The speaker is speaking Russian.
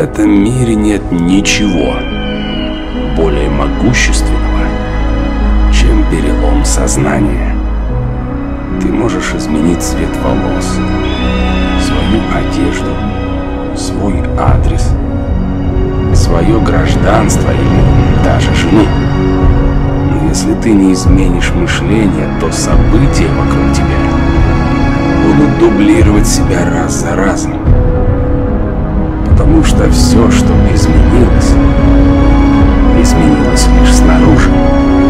этом мире нет ничего более могущественного, чем перелом сознания. Ты можешь изменить цвет волос, свою одежду, свой адрес, свое гражданство или даже жену. Но если ты не изменишь мышление, то события вокруг тебя будут дублировать себя раз за разом. Потому что все, что изменилось, изменилось лишь снаружи.